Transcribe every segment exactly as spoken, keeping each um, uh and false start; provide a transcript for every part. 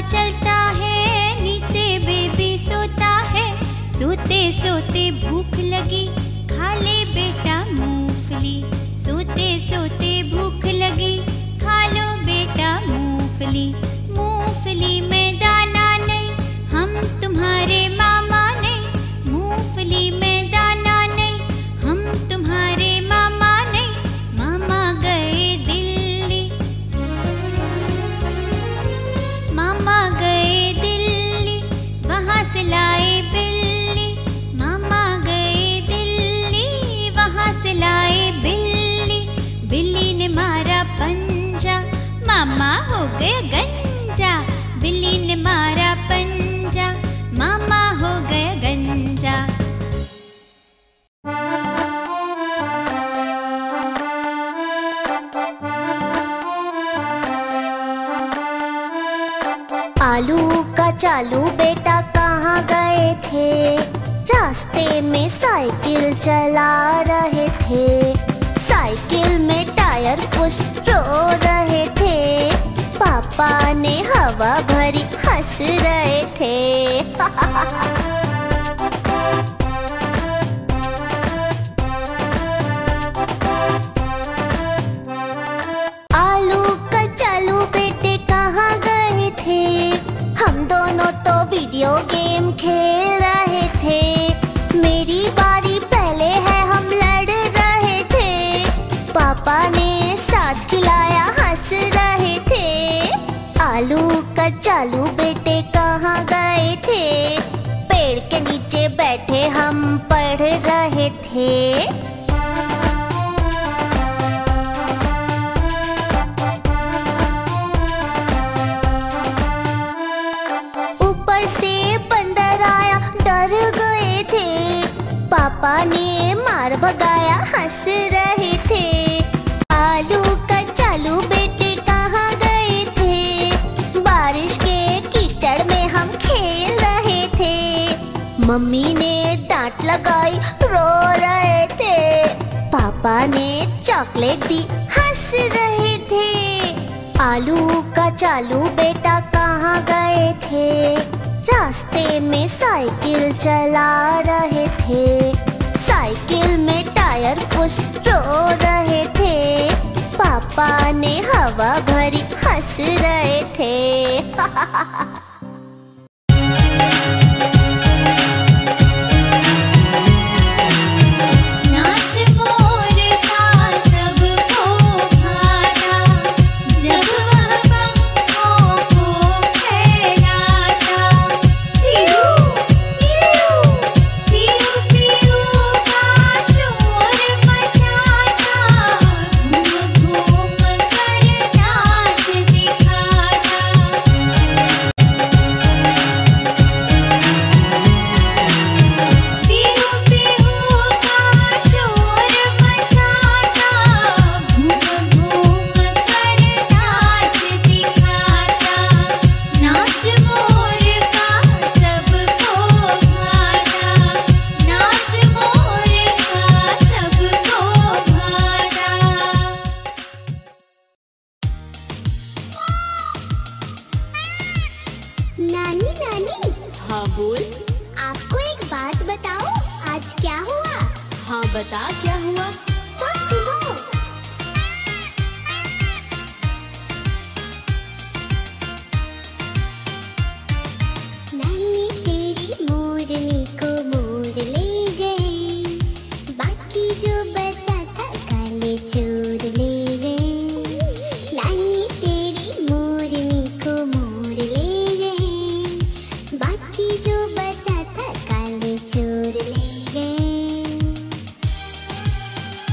चलता है, नीचे बेबी सोता है। सोते सोते भूख लगी, खा ले बेटा मूंगफली। सोते सोते भूख लगी, खा लो बेटा मूंगफली। मूंगफली में दाना नहीं, हम तुम्हारे मामा नहीं। मूंगफली में दाना नहीं, हम तुम्हारे मामा नहीं। मामा गए दिल्ली, मामा गए दिल्ली, वहाँ से लाए बिल्ली। मामा गए दिल्ली, वहाँ से लाए बिल्ली। बिल्ली ने मारा पंजा, मामा हो गए गंजा। बिल्ली ने मारा पंजा, मामा हो गए गंजा। आलू का चालू बेटा कहाँ गए थे? रास्ते में साइकिल चला रहे थे। साइकिल में टायर फुस रो रहे थे। पापा ने हवा भरी हंस रहे थे। आलू का चालू बेटे कहाँ गए थे? हम दोनों तो वीडियो गेम खेल रहे थे। मेरी बारी पहले है, हम लड़ रहे थे। पापा ने साथ खिलाया, हंस रहे थे। आलू का चालू बेटे कहाँ गए थे? पेड़ के नीचे बैठे हम पढ़ रहे थे। ऊपर से बंदर आया, डर गए थे। पापा ने मार भगाया, हंस रहे थे। आलू का चालू बेटे कहाँ गए थे? बारिश के कीचड़ में हम खेल रहे थे। मम्मी ने डांट लगाई, रो रहे थे। पापा ने चॉकलेट दी, हंस रहे थे। आलू का चालू बेटा कहाँ गए थे? रास्ते में साइकिल चला रहे थे। साइकिल में टायर फुस रो रहे थे। पापा ने हवा भरी हंस रहे थे। नानी नानी। हाँ बोल। आपको एक बात बताओ, आज क्या हुआ? हाँ बता, क्या हुआ? तो सुनो। नानी तेरी मोरनी को मोर ले गई, बाकी जो बचा था काले चोर ले गए। नानी तेरी मोरनी को मोर ले गई, बाकी जो बचा था काले चोर ले गए।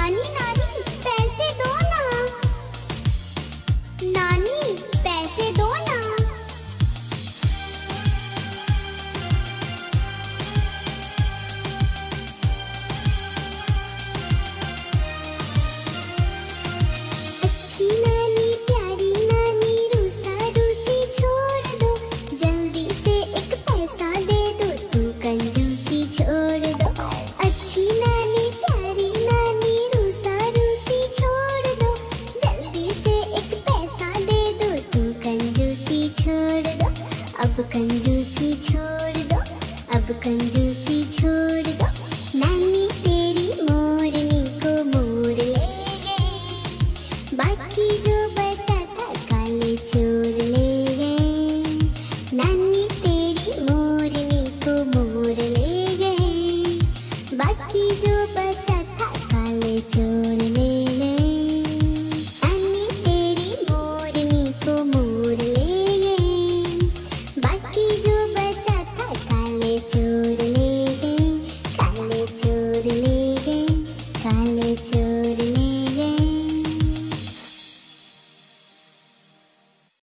नानी नानी